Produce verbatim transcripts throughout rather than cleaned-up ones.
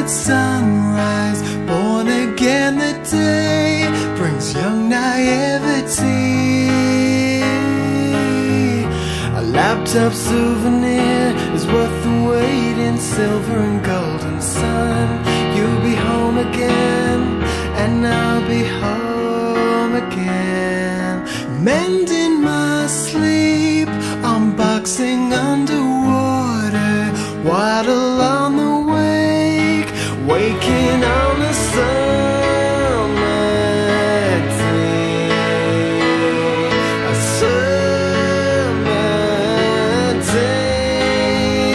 good sunrise, born again the day brings young naivety. A laptop souvenir is worth the wait in silver and golden sun. You'll be home again, and I'll be home again. Mending my sleep, unboxing underwater, waddle on the wake, waking on a summer day. A summer day.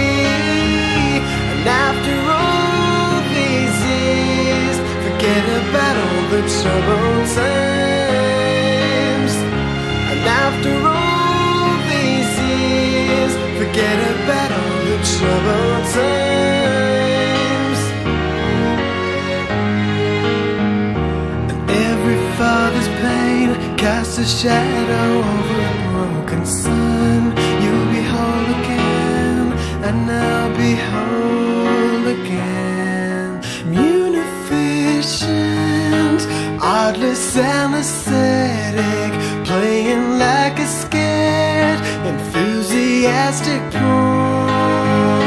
And after all these years, forget about all the troubled times. And after all these years, forget about all the troubled times. And every father's pain casts a shadow over a broken son. You'll be whole again, and I'll be whole again. Munificent, artless, anesthetic, playing like a scared, enthusiastic pawn.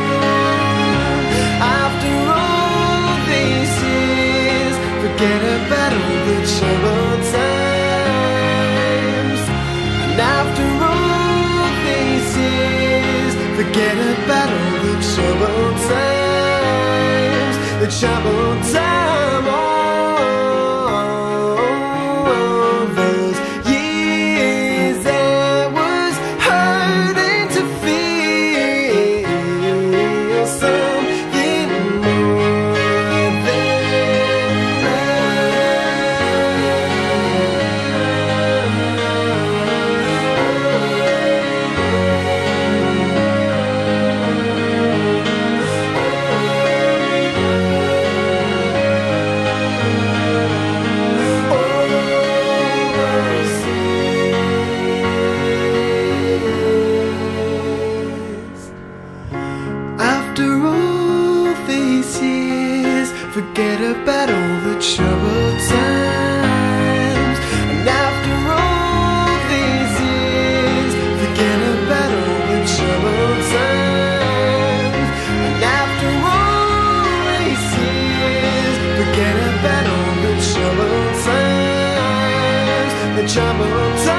After all these years, forget about all the troubled times. And after all these years, forget about all the troubled times. The troubled time, all those years I was hurting to feel something more than after all these years, forget about all the troubled times. And after all these years, forget about all the troubled times. And after all these years, forget about all the troubled times. The troubled times.